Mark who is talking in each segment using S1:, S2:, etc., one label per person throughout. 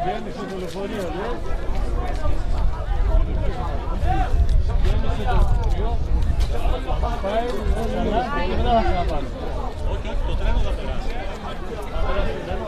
S1: Βγαίνει στο τηλεφορείο, λέει. Πάει, και μετά θα ξαναπάρει.
S2: Όχι, όχι, το τρένο θα περάσει.
S1: Θα περάσει το τρένο.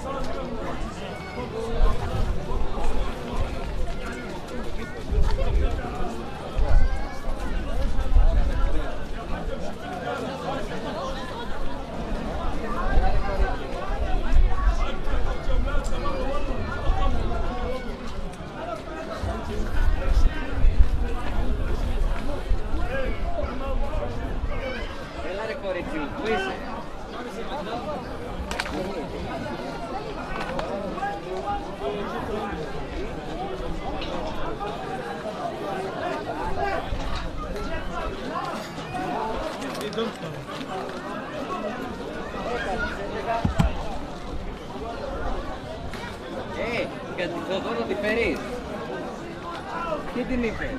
S3: Έλα ρε κορίτσι μου, πού είσαι? Για τη Θοδόρο τη φέρεις? Τι την είπες?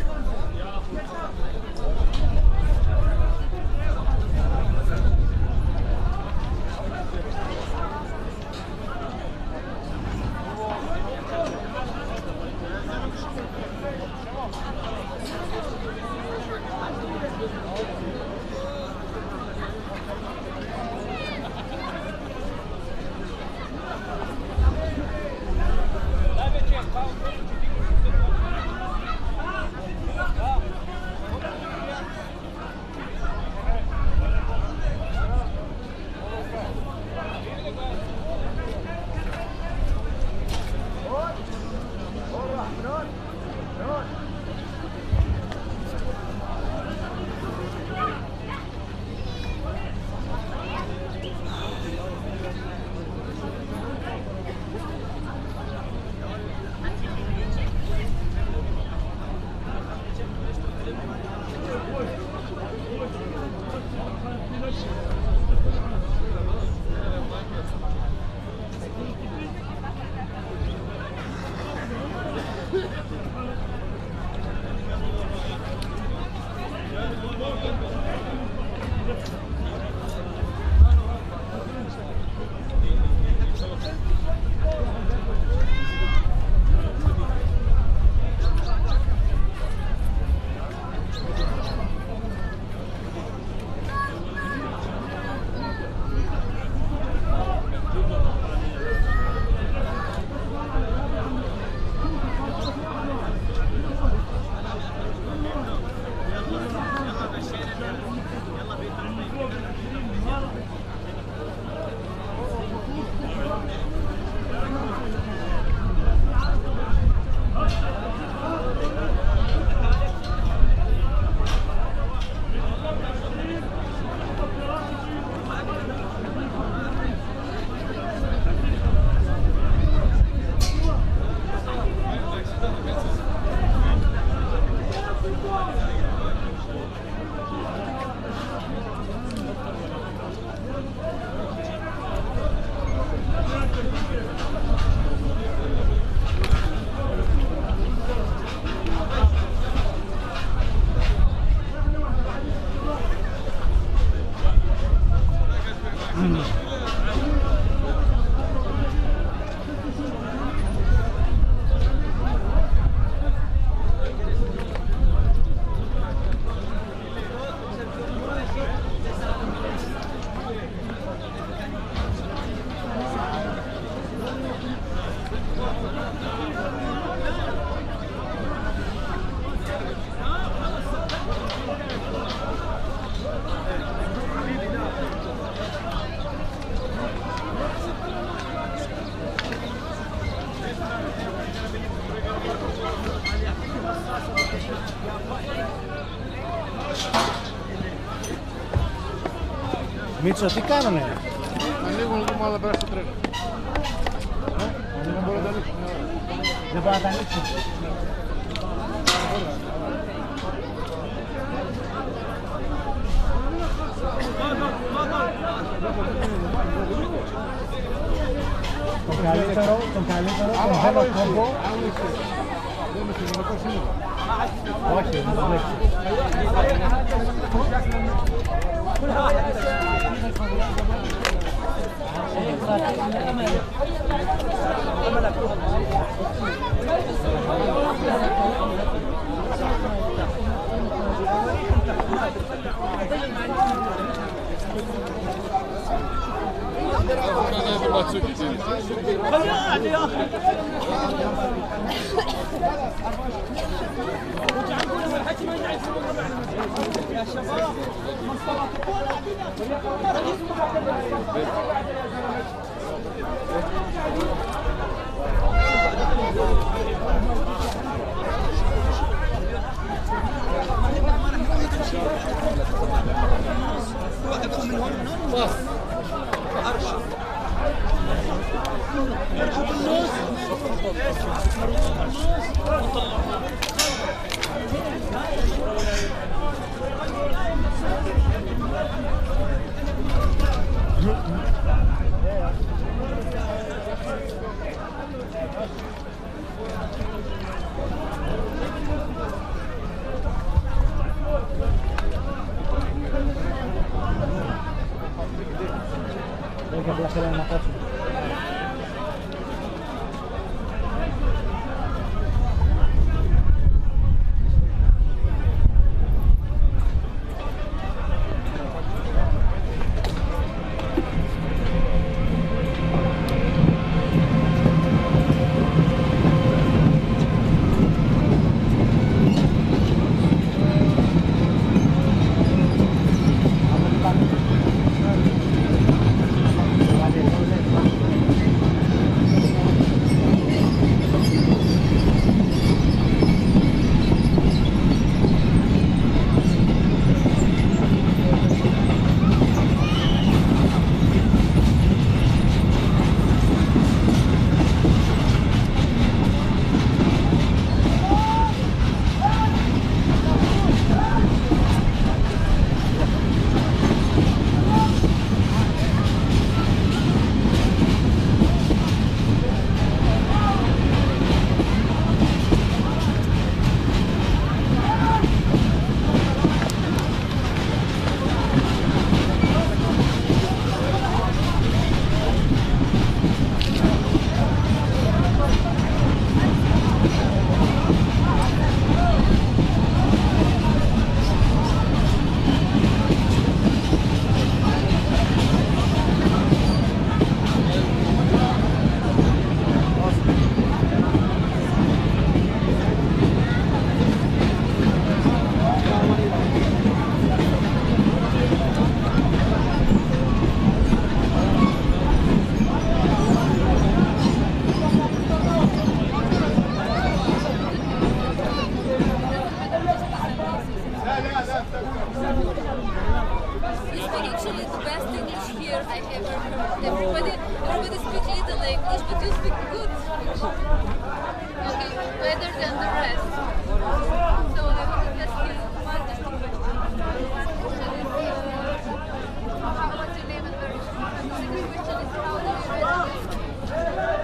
S1: Μίτσο, τι κάνουνε?
S4: Ανοίγουν λίγο άλλα πέρα στο τρένο. Δεν μπορεί να τα ανοίξουν.
S1: Δεν μπορεί να τα ανοίξουν. Τον καλύτερο, τον θέλω κόμπο.
S4: Δεν είναι κοινωνικό σύνολο.
S1: Όχι, δεν το λέξει. Perché per essere una cosa.
S5: Everybody speaks little English, but you speak good. Okay, better than the rest. So I want to ask you one question. What's your name and where is the second question is how do you read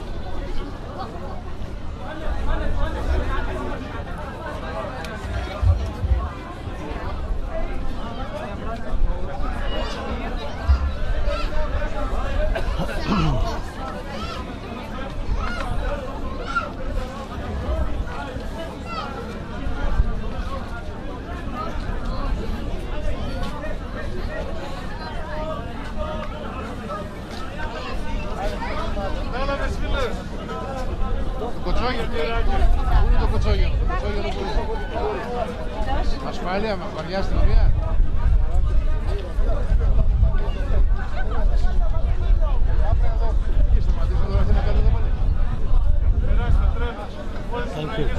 S4: Πού είναι το κοτσόγενο, το κοτσόγενο πού είναι. Ασφάλεια, βαριά αστυνομία. Και σταματήσαμε τώρα να κάνετε εδώ πάλι.
S1: Thank you.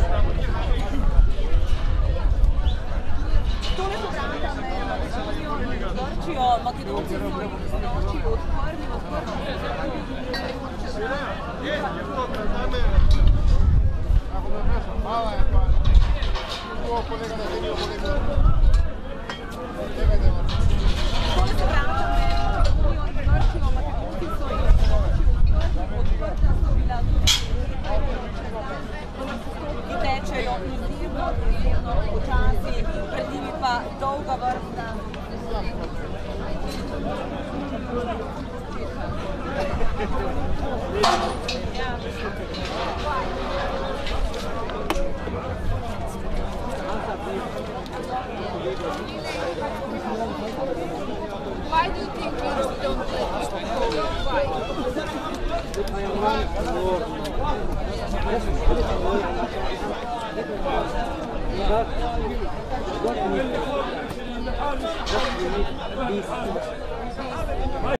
S4: Έχουμε μέσα, μάλα είναι πάλι. Ω, πολύ καταθήνιο, πολύ καταθήνιο. Λέγατε μας.
S6: Ki tečejo izjemno počasi, pred njimi pa dolga vrsta. Ja.
S5: Why do you think Europe don't play football? Why?
S1: What we need, just we need peace.